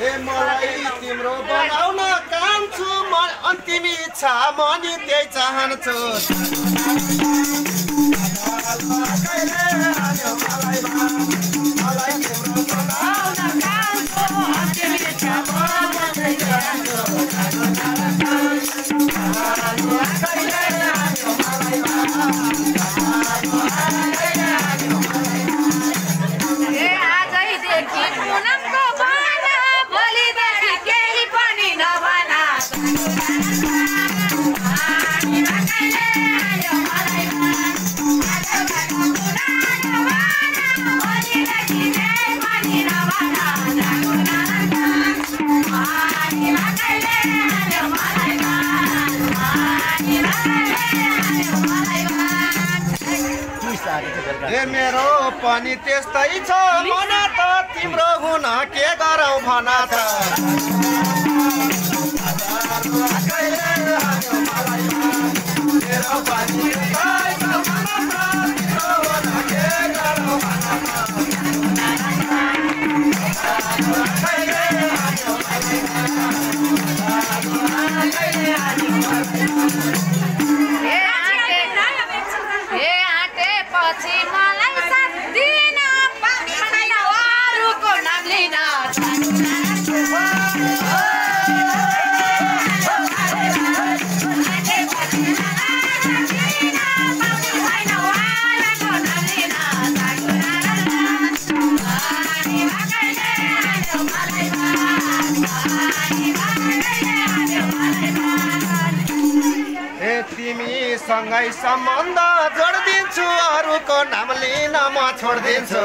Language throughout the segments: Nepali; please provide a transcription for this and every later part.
ए मलाई तिम्रो बनाउन कान्छु म अन्तिम इच्छा म नि त्यही चाहन्छु ए मेरो पनि त्यस्तै छ मन त तिम्रो हुन के गरौ भन त सँगै सम्बन्ध जोडिदिन्छु अरूको नाम लिन म छोडिदिन्छु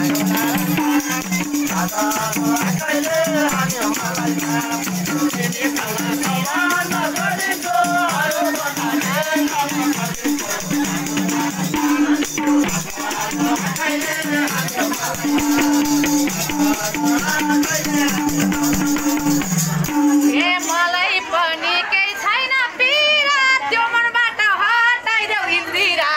मलाई पनि केही छैन पीडा त्यो मनबाट हटाइदेऊ इन्दिरा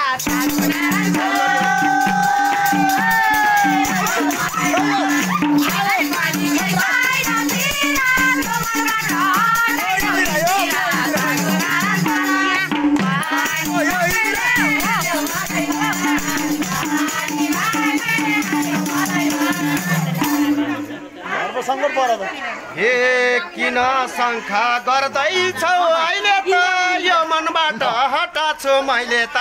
हे किन शङ्का गर्दैछौ अहिले त यो मनबाट हटाछु मैले त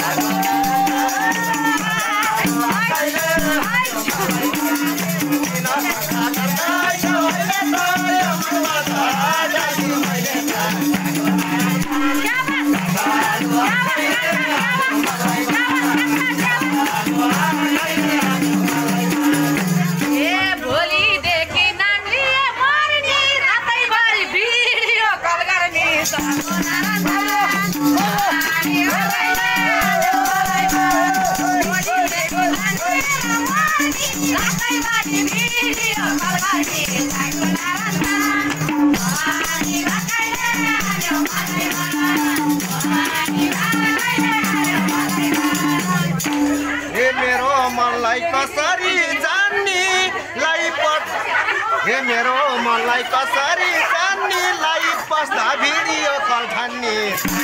मेरो मनलाई कसरी जान्नेलाई पस्दा भिडियो कल ठान्ने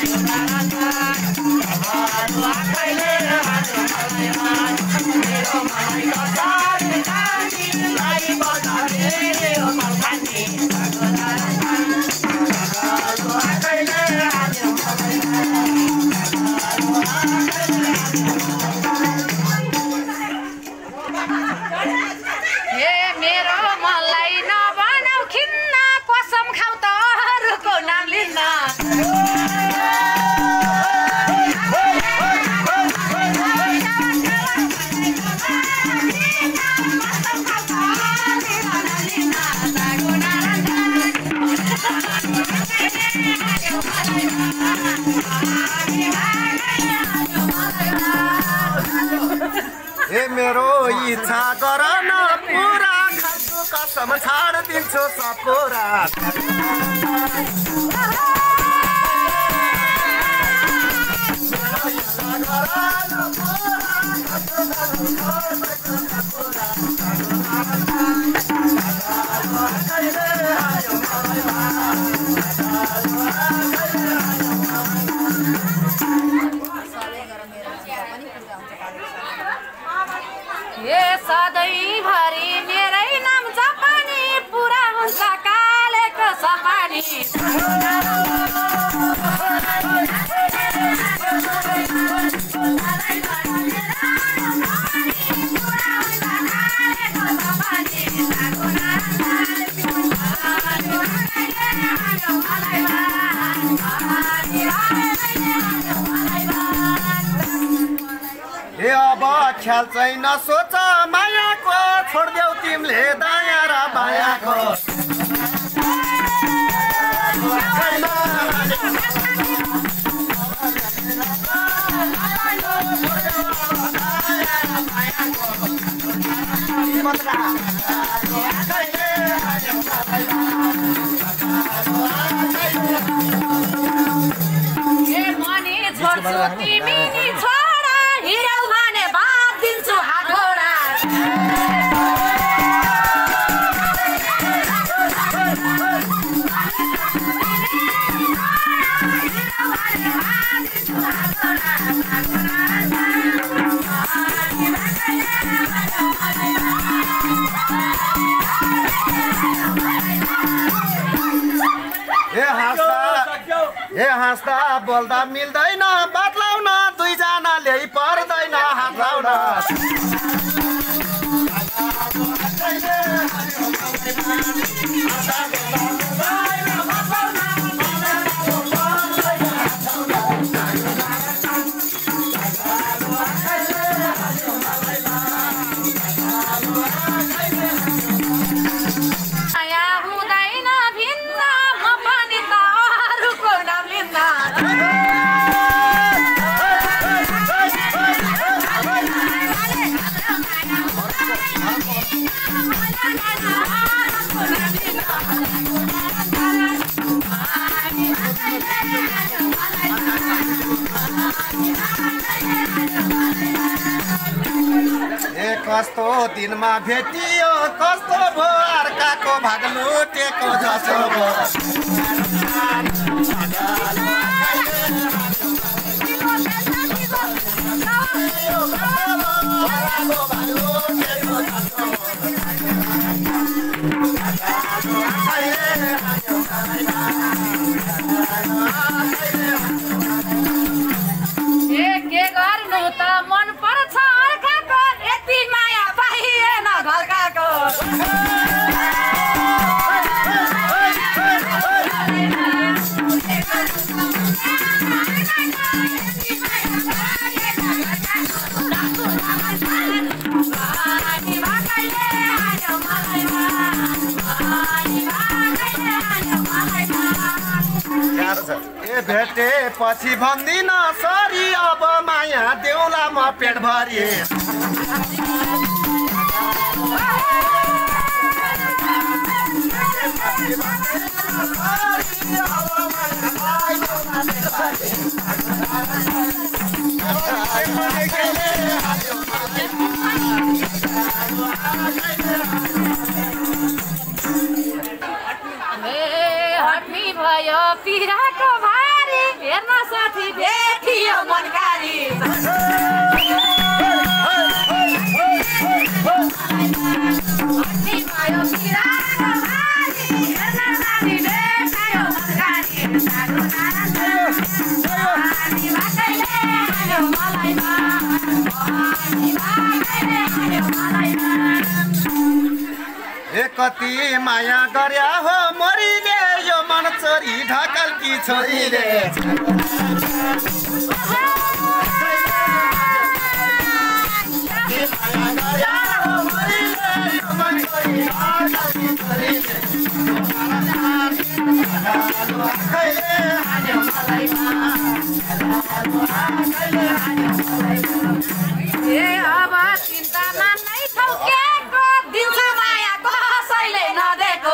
ए मेरो इच्छा गर न पुरा खान्छु कसम छाड्दिन्छु सब कुरा Hey! अब ख्याल चाहिँ नसोच मायाको छोड्देऊ तिमीले दायाँ र बायाँको छोड्छु तिमी नि छोडा हिँड्यौ भने बात दिन्छु हातोडा ए हाँस्दा बोल्दा मिल्दैन बदलाउन दुईजनाले पर्दैन हात लाउन कस्तो दिनमा भेटियो कस्तो भो अर्काको भाग लुटेको जसो भो के गर्नु त मन पर्छ अर्काको यति माया पाइएन घरकाको ए भेटे पछि भन्दिन सरी अब माया देउला म पेट भरि हट्नी भयो पिराको भारी हेर्न साथी देखियो मनकारी हट्नी भयो पिराको भारी हेर्न साथी देखियो मनकारी सानो नानी बाटैले आयो मलाइमा अनि बाटैले आयो मलाइमा ए कति माया गर्या हो मरिले यो मन चोरी ढकाल की छोरीले ए अब चिन्तामा नै ठोकेको दिन्छ माया कसैले नदेको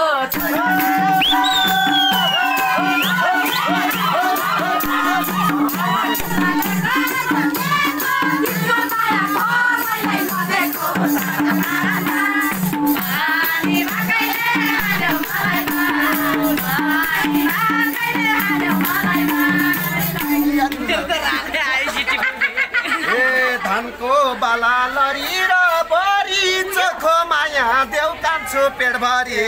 ए धनको बाला लरी र बरी चोखो माया माया देउ कान्छु पेटभरि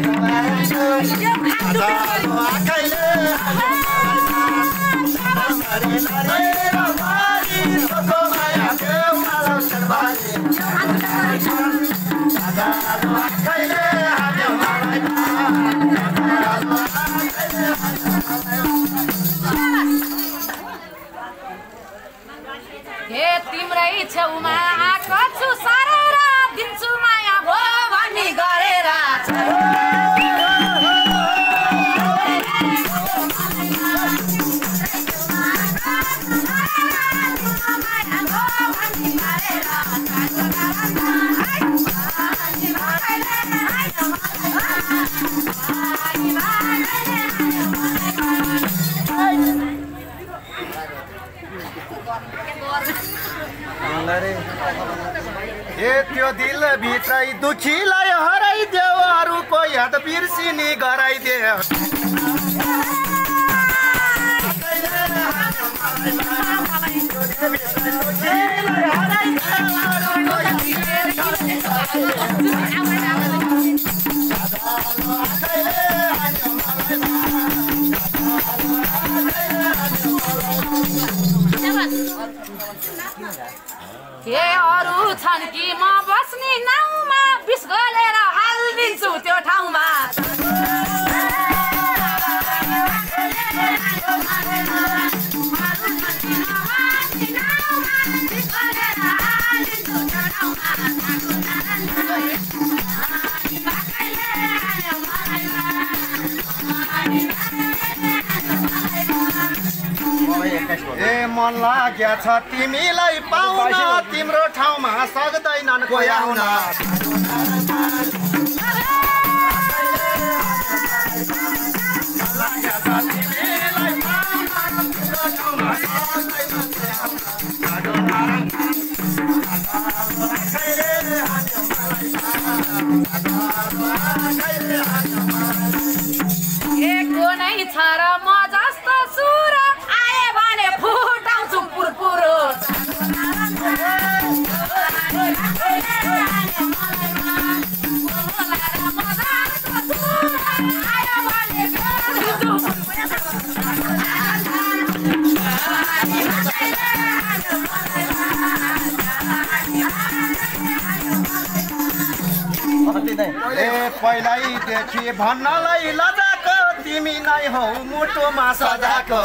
हे तिम्रै छेउमा आएको छु सरेर दिन्छु माया भो भन्ने गरेर ए त्यो दिल भित्रै दुखीलाई हराइदेऊ अरूको याद बिर्सिनी गराइदेऊ के अरू छन् कि म बस्ने नाउँमा बिस गलेर हालिदिन्छु त्यो ठाउँमा ए मन लाग्या छ तिमीलाई पाउन तिम्रो ठाउँमा सक्दैनन् कोही आउन नै छ र म जस्तो सुर आए भने फुटाउँछु पुरपुरो ए पहिल्यैदेखि भन्नलाई लजाको तिमी नै हौ मुटुमा सजाको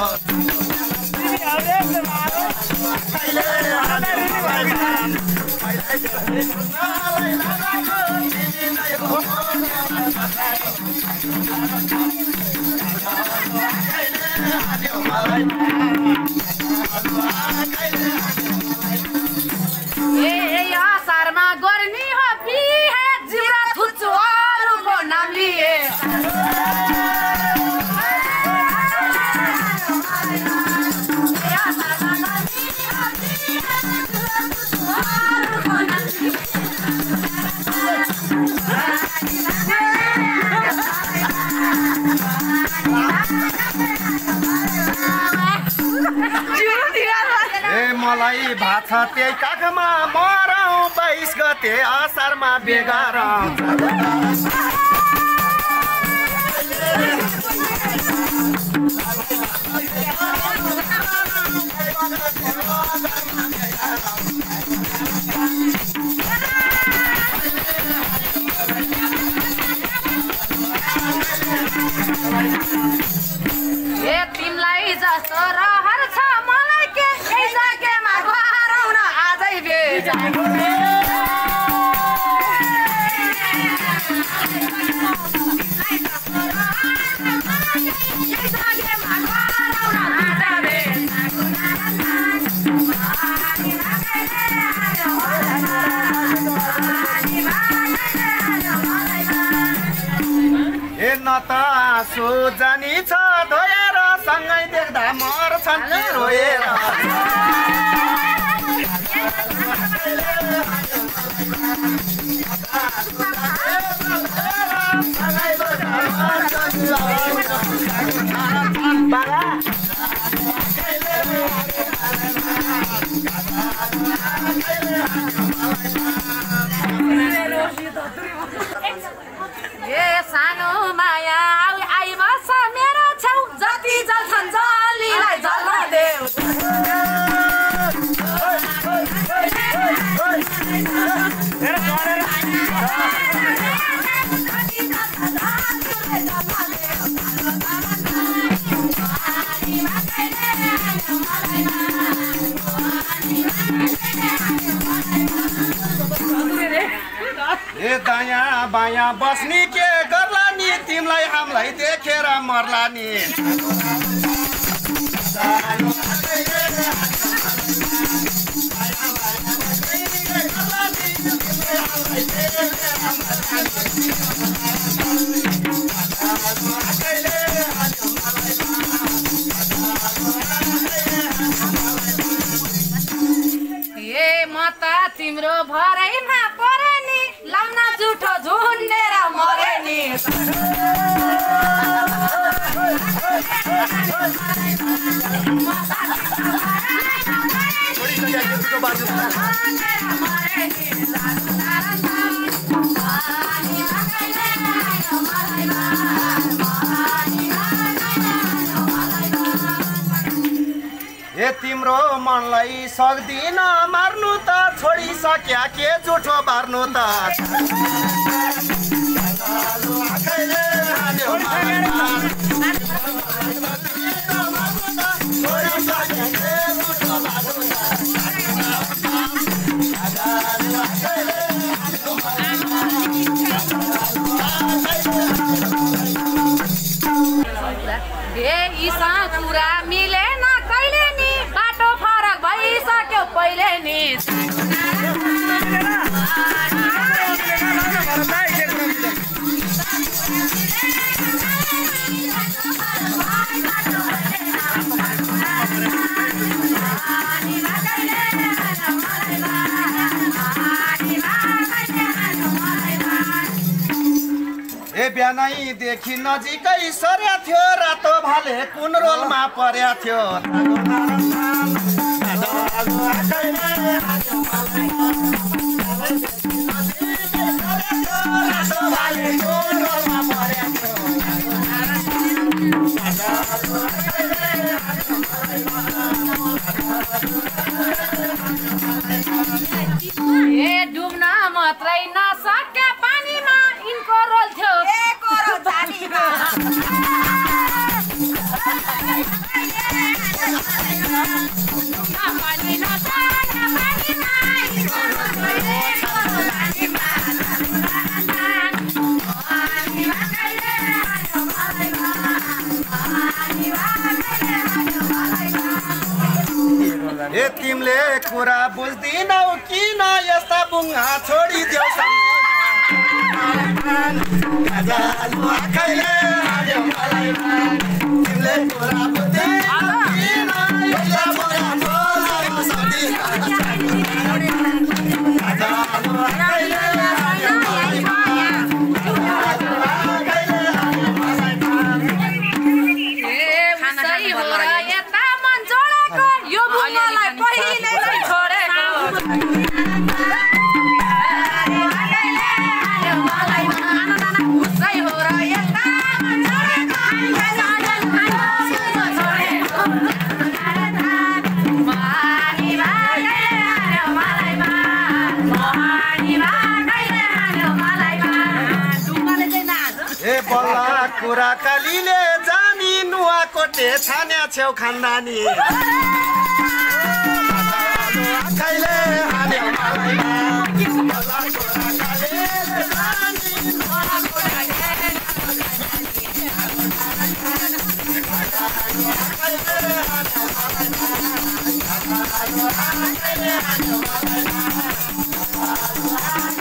ए असारमा गर्ने हो बिहे जिब्रा थुच्छु अरूको नाम लिए मलाई भात छ त्यही काखमा मरौँ 22 गते असारमा बेगार ए तिमीलाई जस्तो रहर छ मलाई के सकेमा गराउन आजै बेजा न त आँसु जानी छ धोएर सँगै देख्दा मर्छन् कि रोएर सानो माया आई बस मेरो छेउ जति जल्छन् जलीलाई जल्न देऊ ए दायाँ बायाँ बस्नी के गर्ला नि तिमीलाई हामीलाई देखेर मर्ला नि ए म त तिम्रो भरैमा परे नि लाउन जुठो झुन्डेर मरे नि ए तिम्रो मनलाई सक्दिन मार्नु त छोडिसक्या के जुठो बार्नु त ए यीसा कुरा मिलेन कहिले नि बाटो फरक भइसक्यो पहिले नि ए बिहानैदेखि नजिकै सर्या थियो रातो भाले कुन रोलमा पर्या थियो ए डुब्न मात्रै नसक्या पानीमा यिनको रोल थियो ए तिमीले कुरा बुझ्दिनौ किन यस्ता बुङ्गा छोडिदेऊ तिमीले कुरा बुझ्दिनौ किन यस्ता कुरा कालीले जानी नुवाकोटे छान्या छेउ खान्दानी खैले हाल्यो मलाई